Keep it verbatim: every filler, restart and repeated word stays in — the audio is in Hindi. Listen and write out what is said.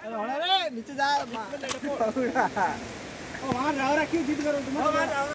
नीचे जा। वहाँ राव रखी जिद करो तुम।